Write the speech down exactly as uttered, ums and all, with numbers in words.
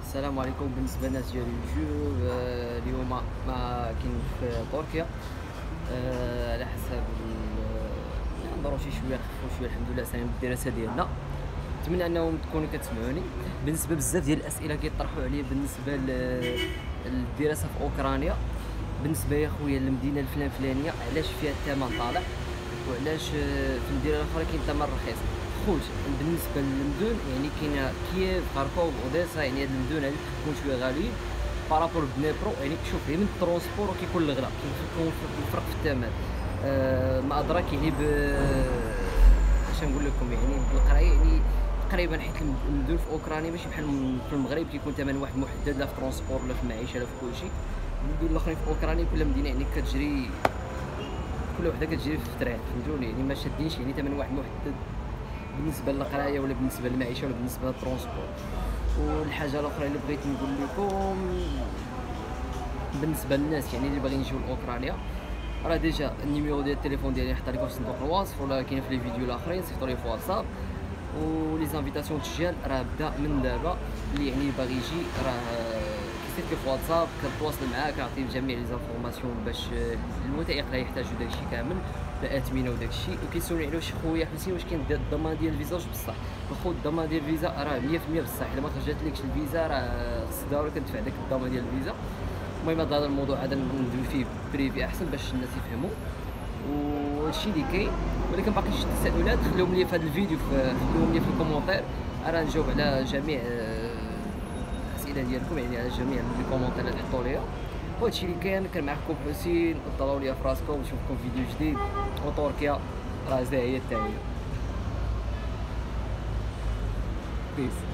السلام عليكم. بالنسبه للناس ديال اليوتيوب، آه، اليوم ما كاين في تركيا، آه، على حسب نهضروا شي شويه نخفوا شويه. الحمد لله سايرين بالدراسه ديالنا. نتمنى انهم تكونوا كتسمعوني. بالنسبه بزاف ديال الاسئله كيطرحوا عليا بالنسبه للدراسه في اوكرانيا. بالنسبه يا خويا المدينه الفلان فلانيه علاش فيها الثمن طالع، وعلاش آه، في المدينه الاخرى كاين الثمن رخيص. خوت بالنسبه للمدن يعني كاينه كييف، خاركوف، اوديسا، يعني هاد المدن هادي كتكون شويه غاليين بارابور بدنيبرو. يعني شوف هي من الترونسبور كيكون الغلا، كيكون الفرق في الثمن. آه ما ادراك يعني ب اش نقول لكم، يعني بالقرايه يعني تقريبا، حيت المدن في اوكرانيا ماشي بحال في المغرب كيكون ثمن واحد محدد، لا في الترونسبور لا في المعيشه لا في كلشي. المدن الاخرين في اوكرانيا كل مدينه يعني كتجري، كل وحده كتجري في الطريق، فهمتوني؟ يعني ما شادينش يعني ثمن واحد محدد بالنسبه للقرايه ولا بالنسبه للمعيشه ولا بالنسبه للترونسبور. والحاجه الاخرى اللي بغيت نقول لكم بالنسبه للناس يعني اللي باغيين يجيو لاوكرانيا، راه ديجا النيميرو ديال التليفون ديالي حطها لكم في صندوق الوصف، ولا كاين في لي فيديو الاخرين، صيفطوا لي في واتساب. ولي زانفيتاسيون تجال راه بدا من دابا، اللي يعني باغي يجي راه كيصيفط لي في واتساب، كنتواصل معاه، كنعطيه جميع لي زانفورماسيون باش الوثائق اللي يحتاجو داكشي كامل، الاثمنه وداكشي. وكيسولني على واش خويا حسين واش كاين الضمان ديال الفيزا واش بصح. الخو الضمان ديال الفيزا راه مية في المية بصح، الا ما خرجتلكش الفيزا راه خص ضروري كتدفع داك الضمان ديال الفيزا. المهم هذا الموضوع هذا ندوي فيه بريفي احسن باش الناس يفهموا وهادشي اللي كاين. ولكن باقي شي تساؤلات خليهم لي في هذا الفيديو، خليهم لي في الكومونتير، راه نجاوب على جميع الاسئله ديالكم، يعني على جميع لي كومونتير اللي تحطوا ليا. وهادشي اللي كان كان معكم حسين، طلعوا لي في راسكم، نشوفكم في فيديو جديد. وتركيا راه زاهيه التحيه. بيس.